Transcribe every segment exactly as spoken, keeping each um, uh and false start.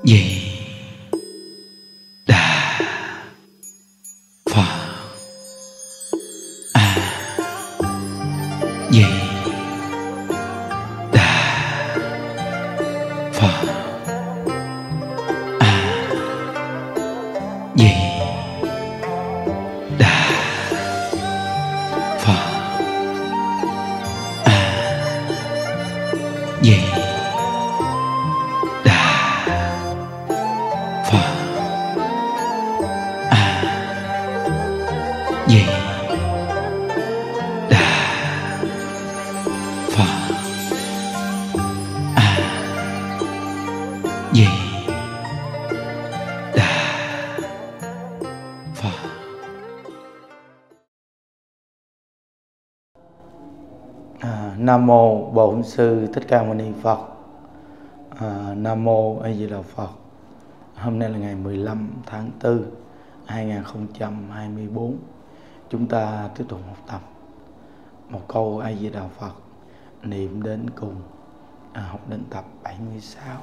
Di Đà Phật. A Di Đà Phật. A Di Đà Phật. A Di Đà Phật. A Di Đà Phật. A Di Đà Phật. À, Nam mô Bổn Sư Thích Ca Mâu Ni Phật. À, Nam mô A Di Đà Phật. Hôm nay là ngày mười lăm tháng tư hai nghìn không trăm hai mươi tư. Chúng ta tiếp tục học tập một câu A Di Đà Phật niệm đến cùng, à, học đến tập bảy mươi sáu.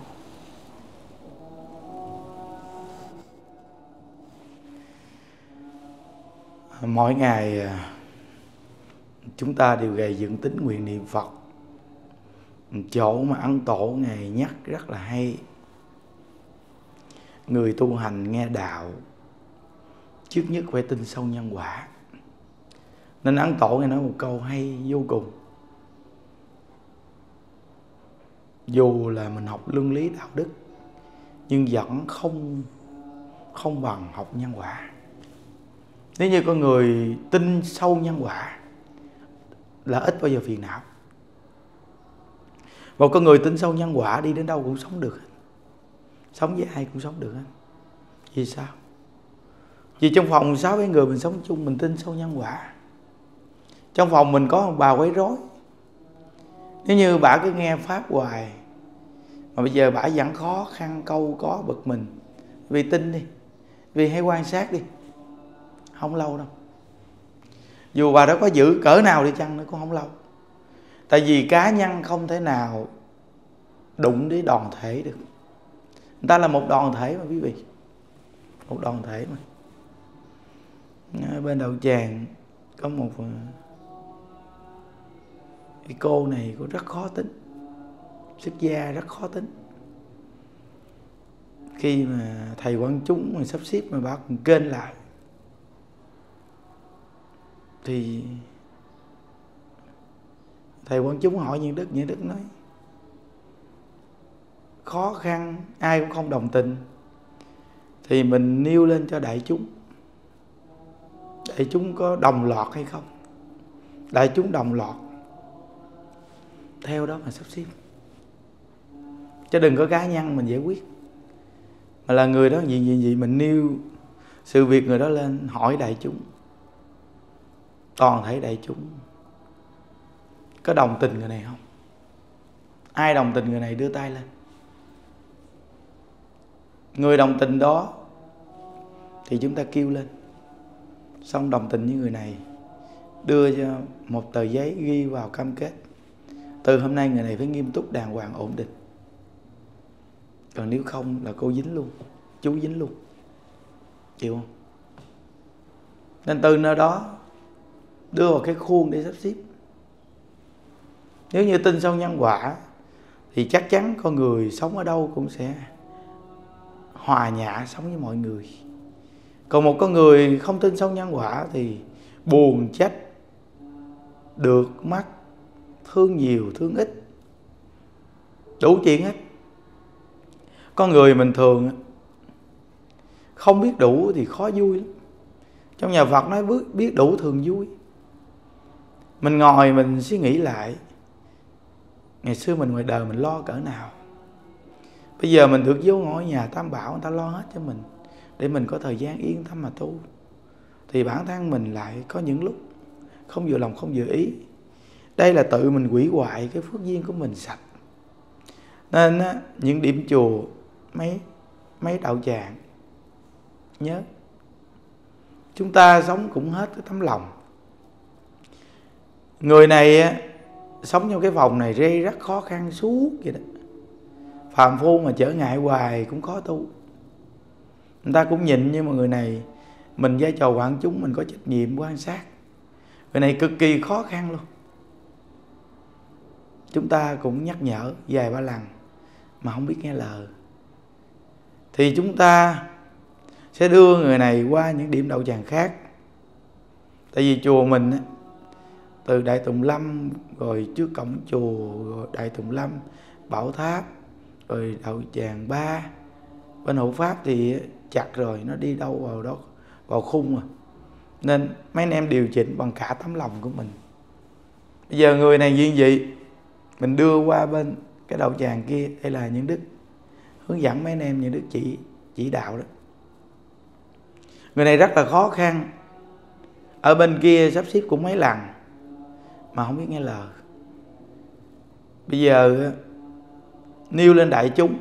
À, mỗi ngày à, chúng ta đều gầy dựng tính nguyện niệm Phật. Chỗ mà Ấn Tổ Ngài nhắc rất là hay. Người tu hành nghe đạo trước nhất phải tin sâu nhân quả. Nên Ấn Tổ Ngài nói một câu hay vô cùng. Dù là mình học luân lý đạo đức nhưng vẫn không không bằng học nhân quả. Nếu như con người tin sâu nhân quả là ít bao giờ phiền não. Một con người tin sâu nhân quả đi đến đâu cũng sống được. Sống với ai cũng sống được. Vì sao? Vì trong phòng sáu bảy người mình sống chung, mình tin sâu nhân quả. Trong phòng mình có một bà quấy rối. Nếu như bà cứ nghe Pháp hoài mà bây giờ bà vẫn khó khăn câu có bực mình, vì tin đi, vì hãy quan sát đi, không lâu đâu. Dù bà đó có giữ cỡ nào đi chăng nữa cũng không lâu. Tại vì cá nhân không thể nào đụng đến đoàn thể được. Người ta là một đoàn thể mà quý vị. Một đoàn thể mà. Bên Đạo Tràng có một cái cô này cô rất khó tính. Xuất gia rất khó tính. Khi mà thầy Quang Chúng mà sắp xếp mà bà còn kênh lại thì thầy Quang Chúng hỏi Nhan Đức, Nhan Đức nói khó khăn ai cũng không đồng tình thì mình nêu lên cho đại chúng. Đại chúng có đồng loạt hay không? Đại chúng đồng loạt theo đó mà sắp xếp. Chứ đừng có cá nhân mình giải quyết. Mà là người đó gì gì gì mình nêu sự việc người đó lên hỏi đại chúng. Toàn thể đại chúng có đồng tình người này không? Ai đồng tình người này đưa tay lên. Người đồng tình đó thì chúng ta kêu lên. Xong đồng tình với người này, đưa cho một tờ giấy ghi vào cam kết. Từ hôm nay người này phải nghiêm túc, đàng hoàng, ổn định. Còn nếu không là cô dính luôn, chú dính luôn. Chịu không? Nên từ nơi đó đưa vào cái khuôn để sắp xếp. Nếu như tin sâu nhân quả thì chắc chắn con người sống ở đâu cũng sẽ hòa nhã sống với mọi người. Còn một con người không tin sâu nhân quả thì buồn trách, được mất, thương nhiều, thương ít, đủ chuyện hết. Con người mình thường không biết đủ thì khó vui lắm. Trong nhà Phật nói biết đủ thường vui. Mình ngồi mình suy nghĩ lại, ngày xưa mình ngoài đời mình lo cỡ nào. Bây giờ mình được vô ngôi nhà Tam Bảo, người ta lo hết cho mình để mình có thời gian yên tâm mà tu. Thì bản thân mình lại có những lúc không vừa lòng, không vừa ý. Đây là tự mình hủy hoại cái phước duyên của mình sạch. Nên á, những điểm chùa, mấy mấy đạo tràng nhớ chúng ta sống cũng hết cái tấm lòng. Người này á, sống trong cái vòng này rê rất khó khăn suốt vậy đó. phàm phu mà trở ngại hoài cũng khó tu. Người ta cũng nhịn, nhưng mà người này mình vai trò quán chúng, mình có trách nhiệm quan sát. Người này cực kỳ khó khăn luôn. Chúng ta cũng nhắc nhở vài ba lần mà không biết nghe lời, thì chúng ta sẽ đưa người này qua những điểm đậu tràng khác. Tại vì chùa mình á, từ Đại Tùng Lâm, rồi trước cổng chùa, rồi Đại Tùng Lâm, Bảo Tháp, rồi đậu tràng ba, bên hộ pháp thì chặt rồi, nó đi đâu vào đó, vào khung à. Nên mấy anh em điều chỉnh bằng cả tấm lòng của mình. Bây giờ người này duyên gì, mình đưa qua bên cái đậu tràng kia. Đây là những đức hướng dẫn mấy anh em, những đức chỉ chỉ đạo đó. Người này rất là khó khăn, ở bên kia sắp xếp cũng mấy lần mà không biết nghe lời. Bây giờ nêu lên đại chúng,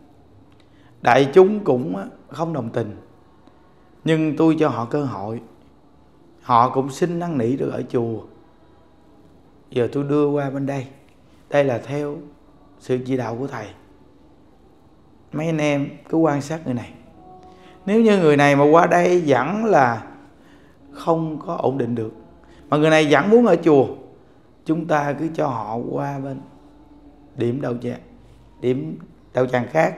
đại chúng cũng không đồng tình, nhưng tôi cho họ cơ hội. Họ cũng xin năn nỉ được ở chùa, giờ tôi đưa qua bên đây. Đây là theo sự chỉ đạo của thầy. Mấy anh em cứ quan sát người này. Nếu như người này mà qua đây vẫn là không có ổn định được, mà người này vẫn muốn ở chùa, chúng ta cứ cho họ qua bên điểm đậu tràng, điểm đậu tràng khác.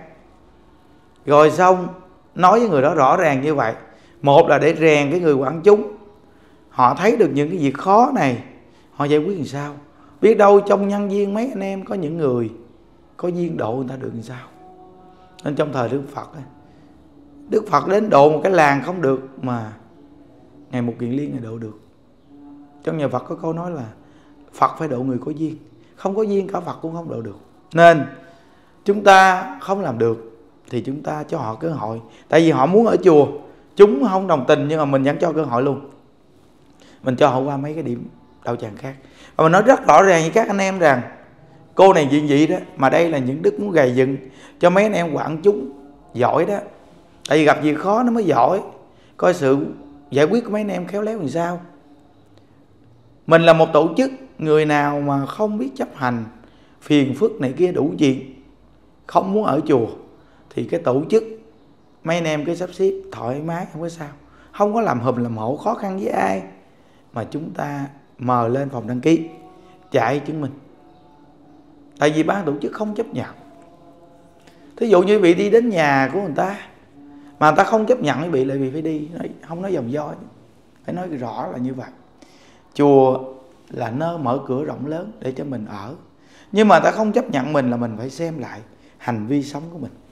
Rồi xong nói với người đó rõ ràng như vậy. Một là để rèn cái người quản chúng, họ thấy được những cái việc khó này, họ giải quyết làm sao. Biết đâu trong nhân viên mấy anh em có những người có duyên độ người ta được làm sao. Nên trong thời Đức Phật, Đức Phật đến độ một cái làng không được mà Ngài Mục Kiền Liên Ngài độ được. Trong nhà Phật có câu nói là Phật phải độ người có duyên, không có duyên cả Phật cũng không độ được. Nên chúng ta không làm được thì chúng ta cho họ cơ hội. Tại vì họ muốn ở chùa, chúng không đồng tình, nhưng mà mình vẫn cho cơ hội luôn. Mình cho họ qua mấy cái điểm đậu tràng khác. Và mình nói rất rõ ràng với các anh em rằng cô này diện dị đó, mà đây là những đức muốn gầy dựng cho mấy anh em quản chúng giỏi đó. Tại vì gặp việc khó nó mới giỏi, coi sự giải quyết của mấy anh em khéo léo làm sao. Mình là một tổ chức, người nào mà không biết chấp hành, phiền phức này kia đủ chuyện, không muốn ở chùa, thì cái tổ chức mấy anh em cứ sắp xếp thoải mái, không có sao, không có làm hùm làm hổ khó khăn với ai, mà chúng ta mời lên phòng đăng ký chạy chứng minh. Tại vì ban tổ chức không chấp nhận. Thí dụ như vị đi đến nhà của người ta mà người ta không chấp nhận, quý vị lại vì phải đi, không nói dòng do, phải nói rõ là như vậy. Chùa là nơi mở cửa rộng lớn để cho mình ở, nhưng mà người ta không chấp nhận mình là mình phải xem lại hành vi sống của mình.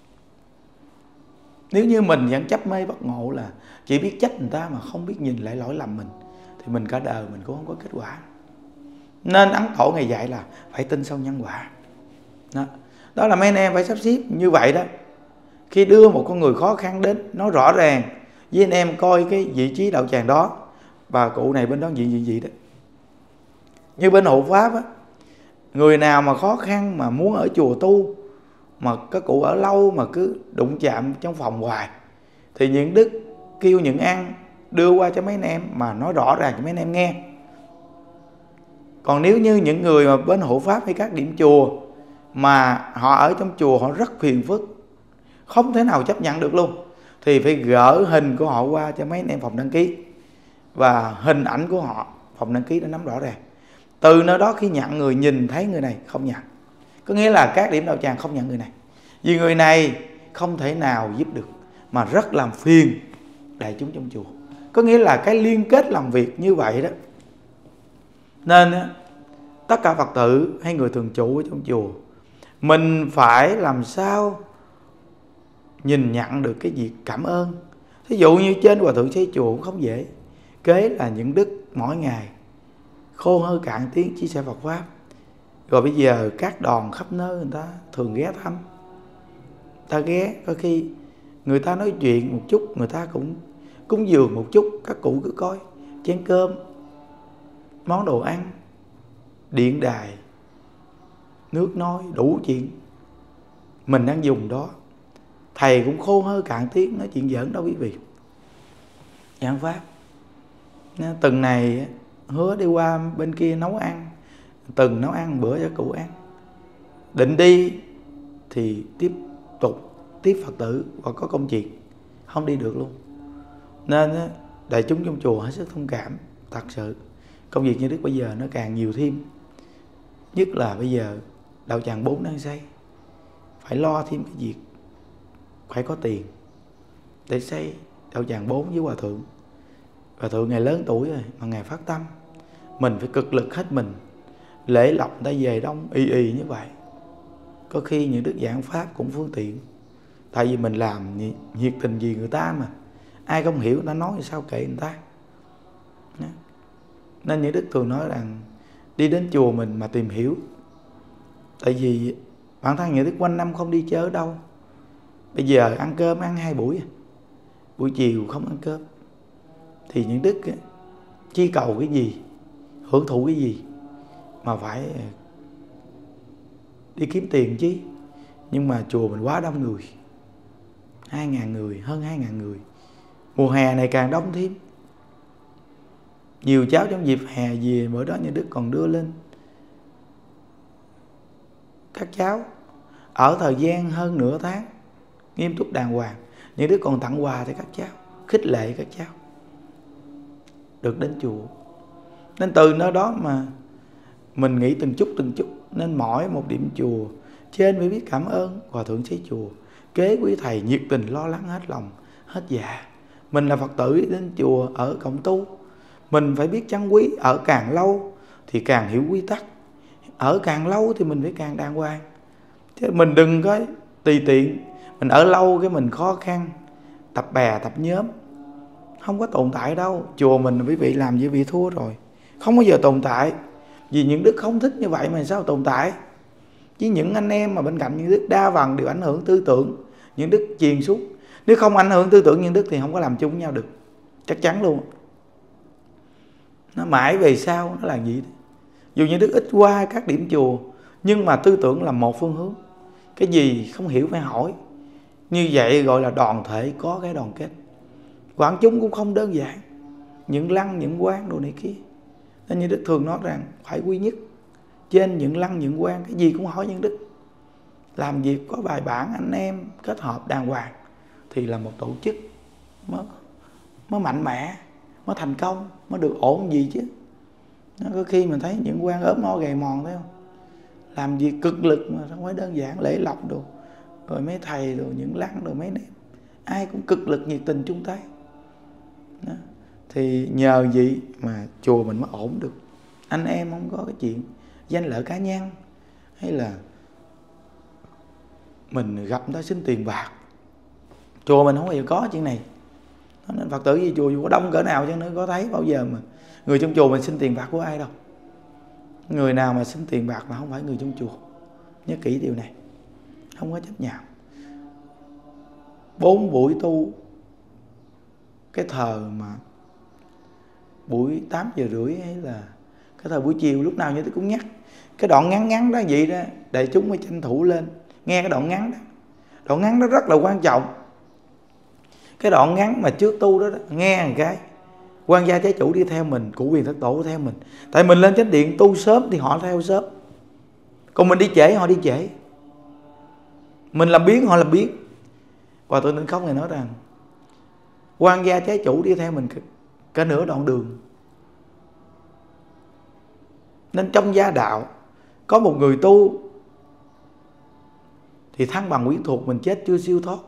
Nếu như mình vẫn chấp mê bất ngộ là chỉ biết trách người ta mà không biết nhìn lại lỗi lầm mình, thì mình cả đời mình cũng không có kết quả. Nên Ấn Tổ Ngài dạy là phải tin sâu nhân quả. Đó, đó là mấy anh em phải sắp xếp như vậy đó. Khi đưa một con người khó khăn đến, nói rõ ràng với anh em coi cái vị trí đậu tràng đó, bà cụ này bên đó gì gì gì đó. Như bên hộ pháp á, người nào mà khó khăn mà muốn ở chùa tu, mà các cụ ở lâu mà cứ đụng chạm trong phòng hoài, thì những đức kêu những ăn đưa qua cho mấy anh em mà nói rõ ràng cho mấy anh em nghe. Còn nếu như những người mà bên hộ pháp hay các điểm chùa mà họ ở trong chùa họ rất phiền phức, không thể nào chấp nhận được luôn, thì phải gỡ hình của họ qua cho mấy anh em phòng đăng ký, và hình ảnh của họ phòng đăng ký đã nắm rõ ràng. Từ nơi đó khi nhận người nhìn thấy người này không nhận, có nghĩa là các điểm đậu tràng không nhận người này, vì người này không thể nào giúp được mà rất làm phiền đại chúng trong chùa. Có nghĩa là cái liên kết làm việc như vậy đó. Nên tất cả Phật tử hay người thường trụ ở trong chùa, mình phải làm sao nhìn nhận được cái việc cảm ơn. Thí dụ như trên Hòa Thượng xây chùa cũng không dễ. Kế là những đức mỗi ngày khôn hơi cạn tiếng chia sẻ Phật Pháp. Rồi bây giờ các đoàn khắp nơi người ta thường ghé thăm. Ta ghé, có khi người ta nói chuyện một chút, người ta cũng cúng dường một chút. Các cụ cứ coi chén cơm, món đồ ăn, điện đài, nước nói, đủ chuyện mình đang dùng đó. Thầy cũng khôn hơi cạn tiếng nói chuyện giỡn đâu quý vị. Giảng Pháp từng này hứa đi qua bên kia nấu ăn, từng nấu ăn bữa cho cụ ăn. Định đi thì tiếp tục tiếp Phật tử hoặc có công chuyện không đi được luôn. Nên đại chúng trong chùa hết sức thông cảm. Thật sự công việc như Đức bây giờ nó càng nhiều thêm, nhất là bây giờ đạo tràng bốn đang xây, phải lo thêm cái việc phải có tiền để xây đạo tràng bốn với hòa thượng. Hòa thượng ngày lớn tuổi rồi mà ngày phát tâm, mình phải cực lực hết mình. Lễ lộc ta về đông y y như vậy, có khi những đức giảng pháp cũng phương tiện. Tại vì mình làm nhiệt tình vì người ta mà, ai không hiểu nó nói sao kệ người ta. Nên những đức thường nói rằng đi đến chùa mình mà tìm hiểu. Tại vì bản thân những đức quanh năm không đi chơi ở đâu. Bây giờ ăn cơm ăn hai buổi, buổi chiều không ăn cơm, thì những đức chi cầu cái gì, hưởng thụ cái gì mà phải đi kiếm tiền chứ. Nhưng mà chùa mình quá đông người, hai ngàn người, hơn hai ngàn người. Mùa hè này càng đông thêm. Nhiều cháu trong dịp hè về, bữa đó như Đức còn đưa lên các cháu ở thời gian hơn nửa tháng nghiêm túc đàng hoàng. Những đứa còn tặng quà cho các cháu, khích lệ các cháu được đến chùa. Nên từ nơi đó mà mình nghĩ từng chút từng chút. Nên mỗi một điểm chùa trên phải biết cảm ơn hòa thượng xây chùa, kế quý thầy nhiệt tình lo lắng hết lòng hết dạ. Mình là Phật tử đến chùa ở cộng tu, mình phải biết trân quý. Ở càng lâu thì càng hiểu quy tắc, ở càng lâu thì mình phải càng đàng hoàng. Chứ mình đừng có tùy tiện. Mình ở lâu cái mình khó khăn, tập bè tập nhóm, không có tồn tại đâu. Chùa mình quý vị làm như vị thua rồi, không bao giờ tồn tại. Vì những đức không thích như vậy mà sao tồn tại. Chứ những anh em mà bên cạnh những đức đa phần đều ảnh hưởng tư tưởng những đức truyền xuống. Nếu không ảnh hưởng tư tưởng những đức thì không có làm chung với nhau được, chắc chắn luôn. Nó mãi về sau nó là gì. Dù như đức ít qua các điểm chùa, nhưng mà tư tưởng là một phương hướng. Cái gì không hiểu phải hỏi. Như vậy gọi là đoàn thể có cái đoàn kết. Quảng chúng cũng không đơn giản, những lăng những quan đồ này kia. Nên như đức thường nói rằng phải quy nhất. Trên những lăng những quan cái gì cũng hỏi những đức. Làm việc có bài bản, anh em kết hợp đàng hoàng thì là một tổ chức mới, mới mạnh mẽ, mới thành công, mới được ổn gì chứ. Nó có khi mình thấy những quan ốm no gầy mòn, thấy không? Làm việc cực lực mà không phải đơn giản, lễ lộc đồ, rồi mấy thầy đồ, những lăng đồ, mấy em ai cũng cực lực nhiệt tình chung tay. Đó. Thì nhờ vậy mà chùa mình mới ổn được. Anh em không có cái chuyện danh lợi cá nhân, hay là mình gặp người ta xin tiền bạc. Chùa mình không bao giờ có chuyện này. Nên Phật tử gì chùa dù có đông cỡ nào chứ nữa có thấy bao giờ mà người trong chùa mình xin tiền bạc của ai đâu. Người nào mà xin tiền bạc là không phải người trong chùa. Nhớ kỹ điều này, không có chấp nhận. Bốn buổi tu, cái thời mà buổi tám giờ rưỡi hay là cái thời buổi chiều lúc nào như tôi cũng nhắc. Cái đoạn ngắn ngắn đó vậy đó, đại chúng mới tranh thủ lên nghe cái đoạn ngắn đó. Đoạn ngắn đó rất là quan trọng. Cái đoạn ngắn mà trước tu đó, đó nghe một cái quan gia trái chủ đi theo mình, cụ quyền thất tổ theo mình. Tại mình lên chánh điện tu sớm thì họ theo sớm, còn mình đi trễ họ đi trễ. Mình làm biến họ làm biến. Và tôi nên không ngày nói rằng quan gia trái chủ đi theo mình cả, cả nửa đoạn đường. Nên trong gia đạo có một người tu thì thăng bằng quyến thuộc, mình chết chưa siêu thoát,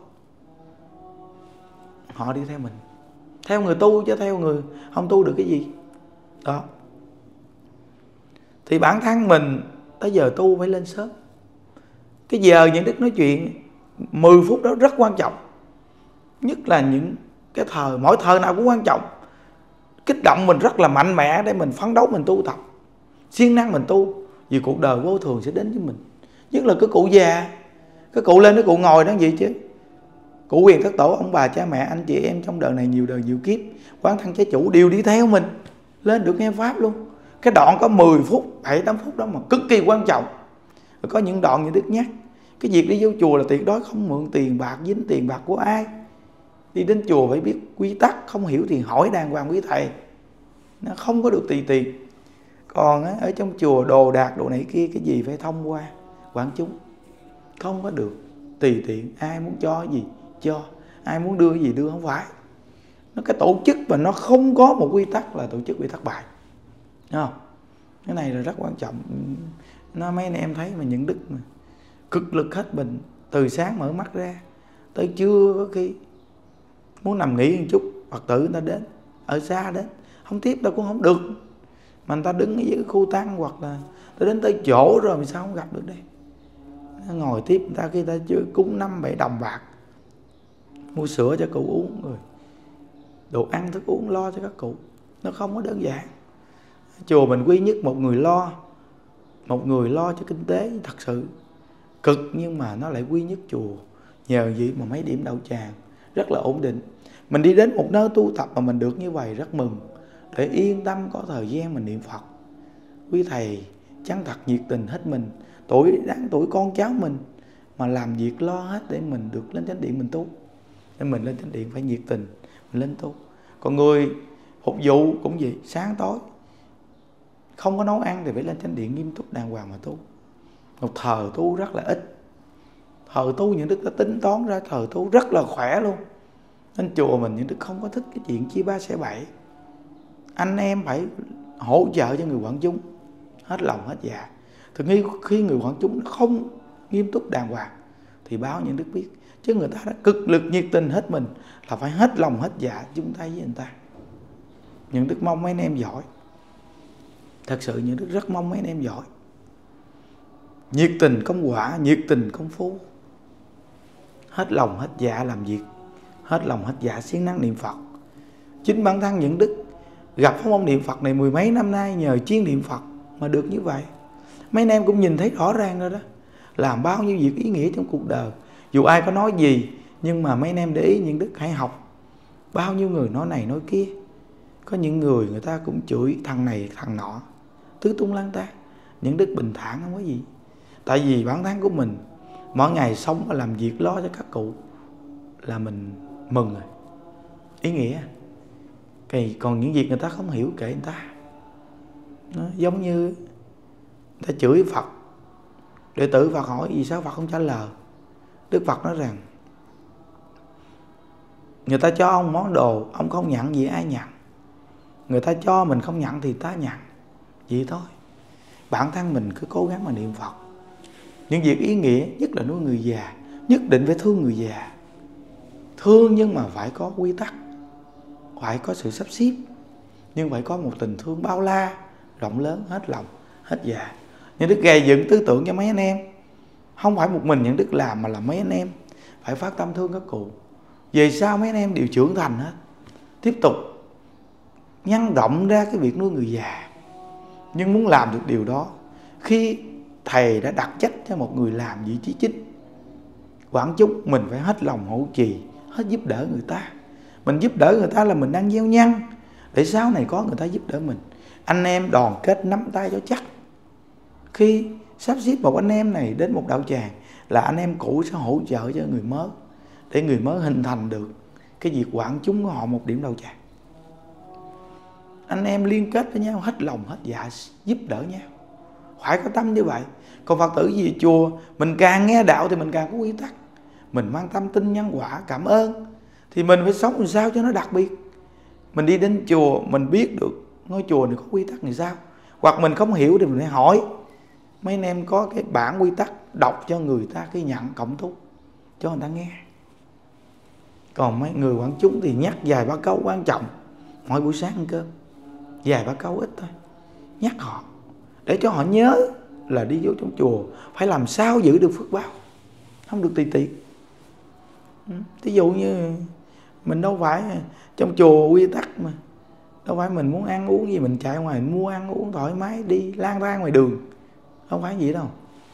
họ đi theo mình, theo người tu chứ theo người không tu được cái gì đó. Thì bản thân mình tới giờ tu phải lên sớm. Cái giờ những đức nói chuyện mười phút đó rất quan trọng. Nhất là những cái thời, mỗi thời nào cũng quan trọng. Kích động mình rất là mạnh mẽ để mình phấn đấu, mình tu tập, siêng năng mình tu. Vì cuộc đời vô thường sẽ đến với mình. Nhất là cái cụ già, cái cụ lên cái cụ ngồi đó vậy chứ. Cụ quyền thất tổ, ông bà cha mẹ anh chị em trong đời này nhiều đời nhiều kiếp, quán thân trái chủ đều đi theo mình lên được nghe pháp luôn. Cái đoạn có mười phút, bảy tám phút đó mà cực kỳ quan trọng. Rồi có những đoạn như đức nhắc, cái việc đi vô chùa là tuyệt đối không mượn tiền bạc, dính tiền bạc của ai. Đi đến chùa phải biết quy tắc, không hiểu thì hỏi đàng hoàng quý thầy, nó không có được tùy tiền. Còn á, ở trong chùa đồ đạc đồ này kia, cái gì phải thông qua quán chúng, Không có được tùy tiện, ai muốn cho gì cho, ai muốn đưa gì đưa, không phải. Nó cái tổ chức mà nó không có một quy tắc là tổ chức bị thất bại. Đúng không? Cái này là rất quan trọng. Nó mấy anh em thấy mà những đức mà cực lực hết mình, từ sáng mở mắt ra tới trưa, có khi muốn nằm nghỉ một chút, Phật tử người ta đến ở xa đến, không tiếp đâu cũng không được, mà người ta đứng ở dưới khu tăng, hoặc là ta đến tới chỗ rồi mà sao không gặp được đây. Nó ngồi tiếp người ta, khi ta chưa cúng năm bảy đồng bạc mua sữa cho cụ uống, rồi đồ ăn thức uống lo cho các cụ. Nó không có đơn giản. Chùa mình quý nhất một người lo, một người lo cho kinh tế thật sự cực, nhưng mà nó lại quý nhất chùa. Nhờ vậy mà mấy điểm đậu tràng rất là ổn định. Mình đi đến một nơi tu tập mà mình được như vậy rất mừng, để yên tâm có thời gian mình niệm Phật. Quý thầy chân thật nhiệt tình hết mình, tuổi đáng tuổi con cháu mình mà làm việc lo hết để mình được lên chánh điện mình tu. Nên mình lên chánh điện phải nhiệt tình mình lên tu. Còn người phục vụ cũng vậy, sáng tối không có nấu ăn thì phải lên chánh điện nghiêm túc đàng hoàng mà tu. Một thờ tu rất là ít. Thờ tu những đức đã tính toán ra thờ tu rất là khỏe luôn. Nên chùa mình những đức không có thích cái chuyện chia ba xẻ bảy. Anh em phải hỗ trợ cho người quảng chúng hết lòng hết dạ. Thì khi người quảng chúng không nghiêm túc đàng hoàng thì báo những đức biết. Chứ người ta đã cực lực nhiệt tình hết mình là phải hết lòng hết dạ chung tay với người ta. Những đức mong mấy anh em giỏi. Thật sự những đức rất mong mấy anh em giỏi. Nhiệt tình công quả, nhiệt tình công phu. Hết lòng hết dạ làm việc, hết lòng hết dạ siêng năng niệm Phật. Chính bản thân những đức gặp pháp môn niệm Phật này mười mấy năm nay nhờ chuyên niệm Phật mà được như vậy. Mấy anh em cũng nhìn thấy rõ ràng rồi đó. Làm bao nhiêu việc ý nghĩa trong cuộc đời. Dù ai có nói gì, nhưng mà mấy anh em để ý những đức hãy học. Bao nhiêu người nói này nói kia. Có những người người ta cũng chửi thằng này thằng nọ, tứ tung lang tan. Những đức bình thản không có gì. Tại vì bản thân của mình mỗi ngày sống và làm việc lo cho các cụ là mình mừng rồi, ý nghĩa. Còn những việc người ta không hiểu kệ người ta. Nó giống như người ta chửi Phật, đệ tử Phật hỏi vì sao Phật không trả lời. Đức Phật nói rằng người ta cho ông món đồ, ông không nhận gì ai nhận. Người ta cho mình không nhận thì ta nhận. Vậy thôi. Bản thân mình cứ cố gắng mà niệm Phật. Những việc ý nghĩa, nhất là nuôi người già, nhất định phải thương người già. Thương nhưng mà phải có quy tắc, phải có sự sắp xếp, nhưng phải có một tình thương bao la, rộng lớn, hết lòng, hết dạ. Những đức gây dựng tư tưởng cho mấy anh em. Không phải một mình những đức làm mà là mấy anh em phải phát tâm thương các cụ. Về sau mấy anh em đều trưởng thành hết. Tiếp tục nhân rộng ra cái việc nuôi người già. Nhưng muốn làm được điều đó, khi thầy đã đặt trách cho một người làm vị trí chính, quảng chúng mình phải hết lòng hỗ trì, hết giúp đỡ người ta. Mình giúp đỡ người ta là mình đang gieo nhân, để sau này có người ta giúp đỡ mình. Anh em đoàn kết nắm tay cho chắc. Khi sắp xếp một anh em này đến một đạo tràng là anh em cũ sẽ hỗ trợ cho người mới, để người mới hình thành được cái việc quảng chúng của họ một điểm đầu tràng. Anh em liên kết với nhau, hết lòng hết dạ giúp đỡ nhau. Phải có tâm như vậy. Còn Phật tử gì chùa, mình càng nghe đạo thì mình càng có quy tắc. Mình mang tâm tin nhân quả, cảm ơn, thì mình phải sống làm sao cho nó đặc biệt. Mình đi đến chùa, mình biết được ngôi chùa này có quy tắc làm sao. Hoặc mình không hiểu thì mình phải hỏi. Mấy anh em có cái bản quy tắc, đọc cho người ta cái nhận cộng thúc cho người ta nghe. Còn mấy người quảng chúng thì nhắc vài ba câu quan trọng mỗi buổi sáng ăn cơm, vài ba câu ít thôi, nhắc họ để cho họ nhớ là đi vô trong chùa phải làm sao giữ được phước báo, không được tùy tiện. Ví dụ như mình đâu phải trong chùa quy tắc mà, đâu phải mình muốn ăn uống gì mình chạy ngoài mua ăn uống thoải mái đi lang thang ngoài đường, không phải vậy đâu.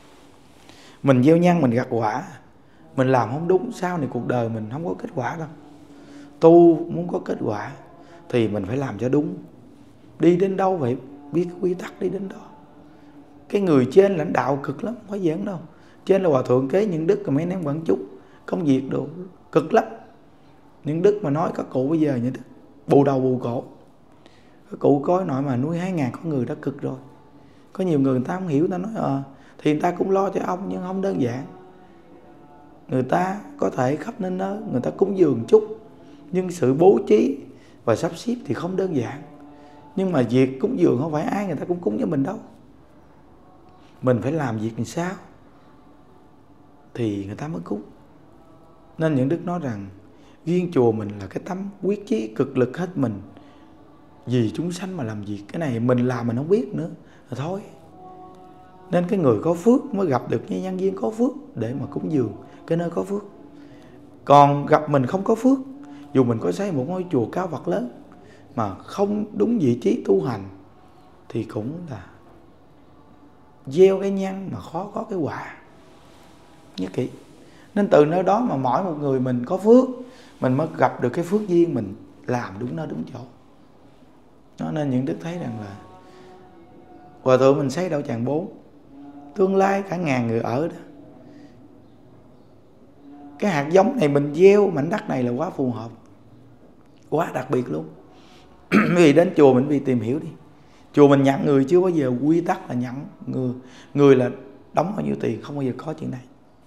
Mình gieo nhân mình gặt quả. Mình làm không đúng, sau này cuộc đời mình không có kết quả đâu. Tu muốn có kết quả thì mình phải làm cho đúng. Đi đến đâu phải biết cái quy tắc đi đến đó. Cái người trên lãnh đạo cực lắm, không phải giỡn đâu. Trên là hòa thượng kế những đức, mấy anh em quảng chúng công việc đồ cực lắm. Những đức mà nói các cụ bây giờ như đức bù đầu bù cổ. Các cụ coi nội mà nuôi hai ngàn con người đã cực rồi. Có nhiều người người ta không hiểu, người ta nói ờ à, thì người ta cũng lo cho ông nhưng không đơn giản. người ta có thể khắp nơi nơi người ta cúng dường chút, nhưng sự bố trí và sắp xếp thì không đơn giản. Nhưng mà việc cúng dường không phải ai người ta cũng cúng cho mình đâu. Mình phải làm việc làm sao thì người ta mới cúng. Nên những đức nói rằng riêng chùa mình là cái tấm quyết chí cực lực hết mình vì chúng sanh mà làm việc. Cái này mình làm mình không biết nữa là thôi. Nên cái người có phước mới gặp được những nhân viên có phước để mà cúng dường cái nơi có phước. Còn gặp mình không có phước, dù mình có xây một ngôi chùa cao vật lớn mà không đúng vị trí tu hành thì cũng là gieo cái nhân mà khó có cái quả. Nhớ kỹ. Nên từ nơi đó mà mỗi một người mình có phước, mình mới gặp được cái phước duyên mình làm đúng nơi đúng chỗ. Đó, nên những đức thấy rằng là Hòa thượng mình xây đạo tràng bốn, tương lai cả ngàn người ở đó. Cái hạt giống này mình gieo mảnh đất này là quá phù hợp, quá đặc biệt luôn. Vì đến chùa mình vì tìm hiểu đi. Chùa mình nhận người chưa bao giờ quy tắc là nhận người. Người là đóng bao nhiêu tiền, không bao giờ có chuyện này.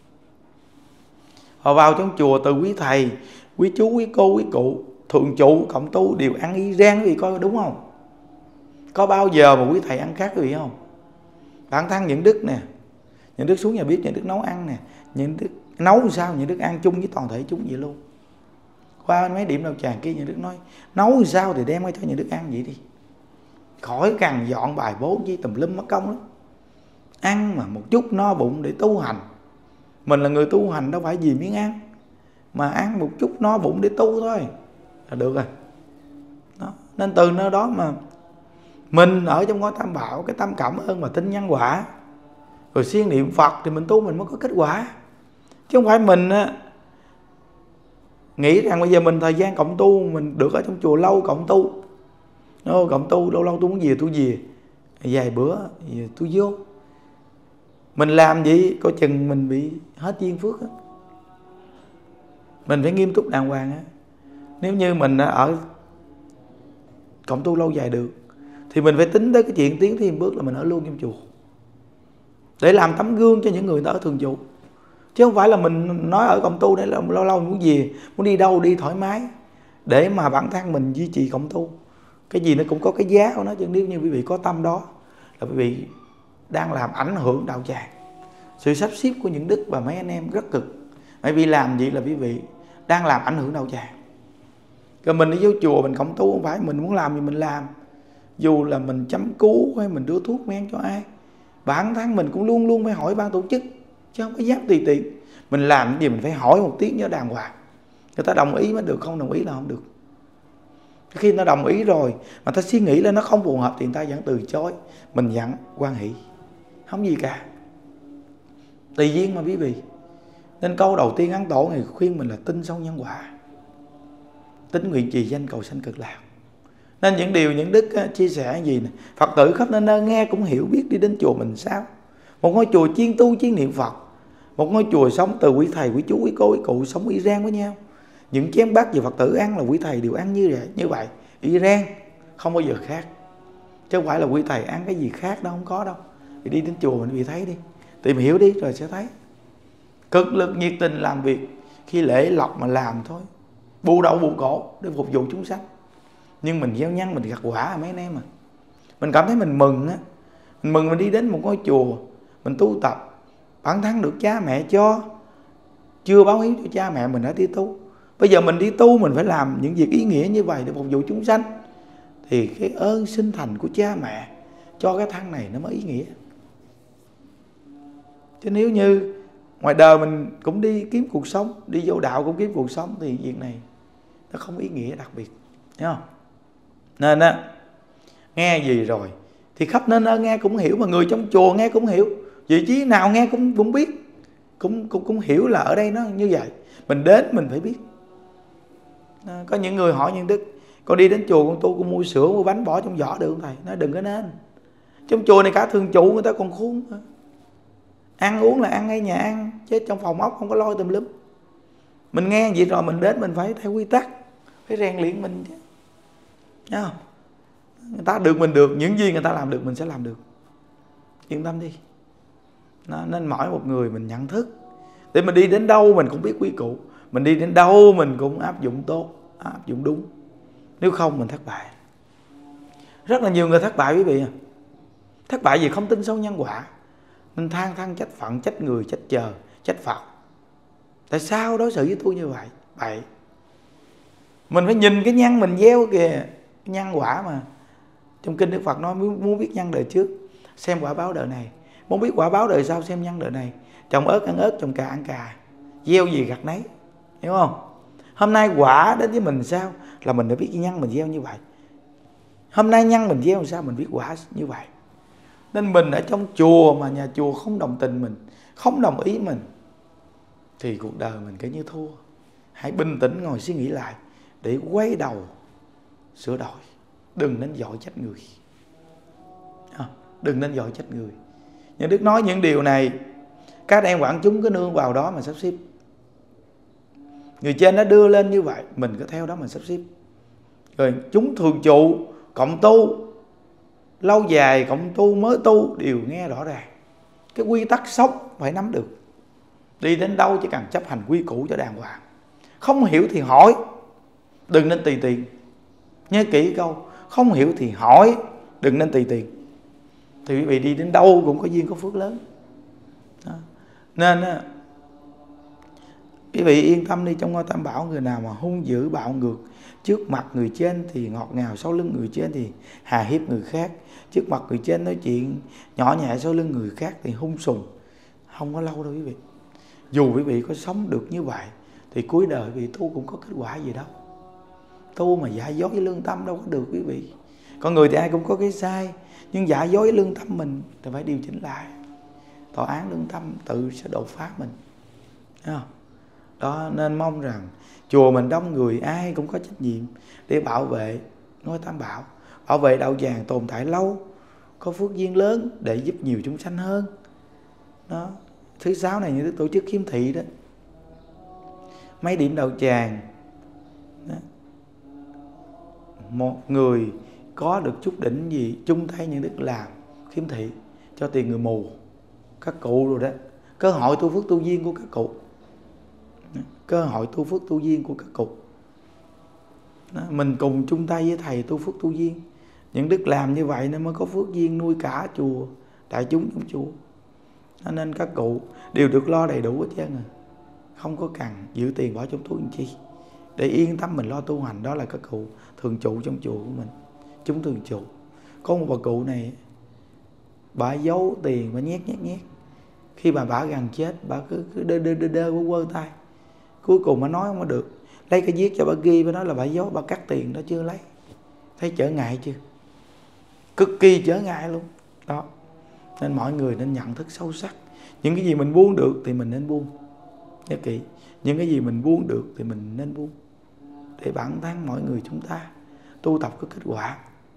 Họ vào trong chùa từ quý thầy, quý chú, quý cô, quý cụ, thượng trụ, cộng tu đều ăn y rang, quý vị coi đúng không? Có bao giờ mà quý thầy ăn khác quý vị không? Bản thân những đức nè, những đức xuống nhà bếp, những đức nấu ăn nè, những đức nấu sao, những đức ăn chung với toàn thể chúng vậy luôn. Qua mấy điểm đạo tràng kia những đức nói nấu sao thì đem cho những đức ăn vậy đi, khỏi cần dọn bài bố với tùm lum mất công lắm. Ăn mà một chút no bụng để tu hành. Mình là người tu hành đâu phải vì miếng ăn, mà ăn một chút no bụng để tu thôi là được rồi. Đó. Nên từ nơi đó mà mình ở trong ngôi Tam Bảo, cái tâm cảm ơn và tin nhân quả, rồi siêng niệm Phật thì mình tu mình mới có kết quả. Chứ không phải mình á, nghĩ rằng bây giờ mình thời gian cộng tu, mình được ở trong chùa lâu cộng tu. Nó cộng tu lâu lâu tôi muốn về tôi về, vài bữa về tôi vô. Mình làm gì coi chừng mình bị hết duyên phước á. Mình phải nghiêm túc đàng hoàng á. Nếu như mình ở cộng tu lâu dài được thì mình phải tính tới cái chuyện tiến thêm bước là mình ở luôn trong chùa, để làm tấm gương cho những người ở thường trụ. Chứ không phải là mình nói ở cộng tu để là lâu lâu muốn về, muốn đi đâu đi thoải mái, để mà bản thân mình duy trì cộng tu. Cái gì nó cũng có cái giá của nó. Chứ nếu như quý vị có tâm đó là quý vị đang làm ảnh hưởng đạo tràng. Sự sắp xếp của những đức và mấy anh em rất cực. Bởi vì làm gì là quý vị đang làm ảnh hưởng đạo tràng. Rồi mình đi vô chùa mình cộng tu, không phải mình muốn làm gì mình làm. Dù là mình chăm cứu hay mình đưa thuốc men cho ai, bản thân mình cũng luôn luôn phải hỏi ban tổ chức, chứ không có dám tùy tiện. Mình làm cái gì mình phải hỏi một tiếng cho đàng hoàng, người ta đồng ý mới được, không đồng ý là không được. Khi nó đồng ý rồi mà ta suy nghĩ là nó không phù hợp thì người ta vẫn từ chối, mình vẫn hoan hỷ, không gì cả. Tùy duyên mà quý vị. Nên câu đầu tiên Ấn Tổ này khuyên mình là tin sâu nhân quả, tín nguyện trì danh cầu sanh cực lạc. Nên những điều những đức chia sẻ gì này, Phật tử khắp nơi nơi nghe cũng hiểu biết đi đến chùa mình sao. Một ngôi chùa chuyên tu chuyên niệm Phật, một ngôi chùa sống từ quý thầy, quý chú, quý cô, quý cụ sống y rang với nhau. Những chén bát về Phật tử ăn là quý thầy đều ăn như vậy, như vậy y rang, không bao giờ khác. Chứ không phải là quý thầy ăn cái gì khác đâu, không có đâu. Thì đi đến chùa mình bị thấy đi, tìm hiểu đi rồi sẽ thấy. Cực lực nhiệt tình làm việc, khi lễ lộc mà làm thôi, bù đầu bù cổ để phục vụ chúng sanh. Nhưng mình gieo nhân mình gặt quả mấy anh em à. Mình cảm thấy mình mừng á, mình mừng mình đi đến một ngôi chùa, mình tu tập, bản thân được cha mẹ cho, chưa báo hiếu cho cha mẹ mình đã đi tu. Bây giờ mình đi tu mình phải làm những việc ý nghĩa như vậy để phục vụ chúng sanh, thì cái ơn sinh thành của cha mẹ cho cái thân này nó mới ý nghĩa. Chứ nếu như ngoài đời mình cũng đi kiếm cuộc sống, đi vô đạo cũng kiếm cuộc sống, thì việc này nó không ý nghĩa đặc biệt, thấy không? Nên á, nghe gì rồi thì khắp nên ơ nghe cũng hiểu, mà người trong chùa nghe cũng hiểu, vị trí nào nghe cũng cũng biết, cũng cũng cũng hiểu là ở đây nó như vậy. Mình đến mình phải biết. À, có những người hỏi những đức, con đi đến chùa con tu con mua sữa mua bánh bỏ trong giỏ được không thầy? Nói đừng có nên. Trong chùa này cả thường trụ người ta còn khôn, ăn uống là ăn ngay nhà ăn, chứ trong phòng ốc không có lôi tùm lum. Mình nghe vậy rồi mình đến mình phải theo quy tắc, phải rèn luyện mình chứ. Thấy không? Người ta được mình được, những gì người ta làm được mình sẽ làm được. Yên tâm đi. Nó, nên mỗi một người mình nhận thức Để mình đi đến đâu mình cũng biết quy củ, mình đi đến đâu mình cũng áp dụng tốt, áp dụng đúng. Nếu không mình thất bại. Rất là nhiều người thất bại quý vị à. Thất bại vì không tin sâu nhân quả, nên than than trách phận, trách người, trách trời, trách Phật. Tại sao đối xử với tôi như vậy? Vậy mình phải nhìn cái nhân mình gieo kìa, cái nhân quả mà. Trong kinh Đức Phật nói muốn biết nhân đời trước, xem quả báo đời này. Muốn biết quả báo đời sau, xem nhân đời này. Trồng ớt ăn ớt, trồng cà ăn cà, gieo gì gặt nấy. Hiểu không? Hôm nay quả đến với mình sao là mình đã biết cái nhân mình gieo như vậy. Hôm nay nhân mình gieo làm sao mình biết quả như vậy. Nên mình ở trong chùa mà nhà chùa không đồng tình mình, không đồng ý mình, thì cuộc đời mình cứ như thua. Hãy bình tĩnh ngồi suy nghĩ lại để quay đầu sửa đổi. Đừng nên giỏi trách người, đừng nên giỏi trách người. Nhưng Đức nói những điều này, các em quảng chúng cứ nương vào đó mà sắp xếp. Người trên nó đưa lên như vậy, mình cứ theo đó mà sắp xếp. Rồi chúng thường trụ, cộng tu, lâu dài cộng tu, mới tu đều nghe rõ ràng. Cái quy tắc sống phải nắm được. Đi đến đâu chỉ cần chấp hành quy củ cho đàng hoàng. Không hiểu thì hỏi, đừng nên tùy tiện. Nhớ kỹ câu, không hiểu thì hỏi, đừng nên tùy tiện. Thì quý vị đi đến đâu cũng có duyên có phước lớn đó. Nên quý vị yên tâm đi, trong ngôi Tam Bảo, người nào mà hung dữ bạo ngược, trước mặt người trên thì ngọt ngào, sau lưng người trên thì hà hiếp người khác. Trước mặt người trên nói chuyện nhỏ nhẹ, sau lưng người khác thì hung sùng. Không có lâu đâu quý vị. Dù quý vị có sống được như vậy thì cuối đời quý vị tu cũng có kết quả gì đâu. Tu mà giả dối với lương tâm đâu có được quý vị. Con người thì ai cũng có cái sai, nhưng giả dối với lương tâm mình thì phải điều chỉnh lại. Tòa án lương tâm tự sẽ đột phá mình. Thấy không? Đó, nên mong rằng chùa mình đông người, ai cũng có trách nhiệm để bảo vệ ngôi Tam Bảo, bảo vệ đạo tràng tồn tại lâu, có phước duyên lớn để giúp nhiều chúng sanh hơn. Đó. Thứ sáu này, những đức tổ chức khiếm thị đó, mấy điểm đạo tràng đó. Một người có được chút đỉnh gì chung tay những đức làm khiếm thị, cho tiền người mù, các cụ rồi đó, cơ hội tu phước tu duyên của các cụ, cơ hội tu phước tu duyên của các cụ đó. Mình cùng chung tay với thầy tu phước tu duyên. Những đức làm như vậy nên mới có phước duyên nuôi cả chùa, đại chúng trong chùa. Nên các cụ đều được lo đầy đủ hết trơn rồi, không có cần giữ tiền bỏ trong túi làm chi, để yên tâm mình lo tu hành. Đó là các cụ thường trụ trong chùa của mình, chúng thường trụ. Có một bà cụ này, bà giấu tiền, bà nhét nhét nhét. Khi bà bả gần chết, bà cứ, cứ đơ đơ đơ đơ quơ quơ tay. Cuối cùng bà nói không có được, lấy cái viết cho bà ghi, bà nói là bà giấu, bà cắt tiền đó chưa lấy. Thấy trở ngại chưa? Cực kỳ trở ngại luôn đó. Nên mọi người nên nhận thức sâu sắc, những cái gì mình buông được thì mình nên buông. Nhớ kỹ, những cái gì mình buông được thì mình nên buông, để bản thân mọi người chúng ta tu tập có kết quả.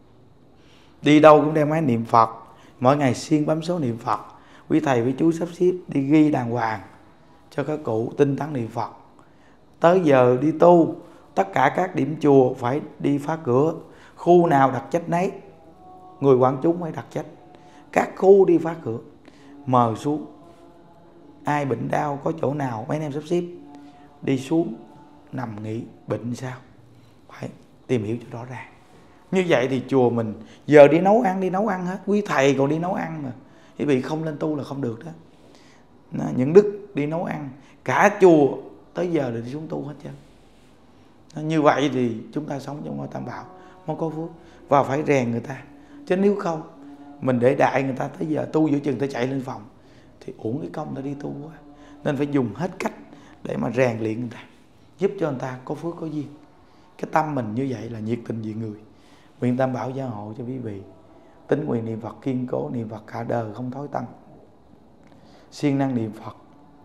Đi đâu cũng đem máy niệm Phật, mỗi ngày siêng bấm số niệm Phật. Quý thầy với chú sắp xếp đi ghi đàng hoàng cho các cụ tinh tấn niệm Phật. Tới giờ đi tu, tất cả các điểm chùa phải đi phá cửa. Khu nào đặt trách nấy, người quản chúng phải đặt trách. Các khu đi phá cửa, mời xuống. Ai bệnh đau có chỗ nào mấy anh em sắp xếp đi xuống nằm nghỉ, bệnh sao phải tìm hiểu cho rõ ràng. Như vậy thì chùa mình giờ đi nấu ăn đi nấu ăn hết. Quý thầy còn đi nấu ăn mà quý vị không lên tu là không được đó. Những đức đi nấu ăn, cả chùa tới giờ là đi xuống tu hết trơn. Như vậy thì chúng ta sống trong ngôi Tam Bảo mới có phước, và phải rèn người ta. Chứ nếu không mình để đại người ta tới giờ tu giữa chừng ta chạy lên phòng thì uổng cái công ta đi tu quá. Nên phải dùng hết cách để mà rèn luyện người ta, giúp cho người ta có phước có duyên. Cái tâm mình như vậy là nhiệt tình vì người. Nguyện Tam Bảo gia hộ cho quý vị tính nguyện niệm Phật kiên cố, niệm Phật cả đời không thối tâm, siêng năng niệm Phật,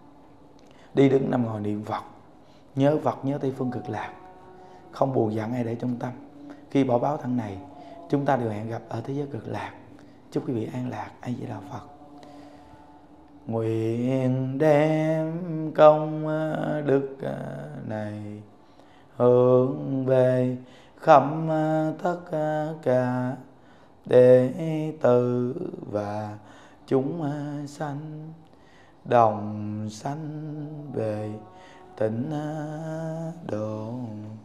đi đứng nằm ngồi niệm Phật, nhớ Phật nhớ Tây Phương Cực Lạc, không buồn giận ai để trong tâm. Khi bỏ báo thân này, chúng ta đều hẹn gặp ở thế giới Cực Lạc. Chúc quý vị an lạc. A Di Đà Phật. Nguyện đem công đức này hướng về khắp tất cả đệ tử và chúng sanh, đồng sanh về tịnh độ.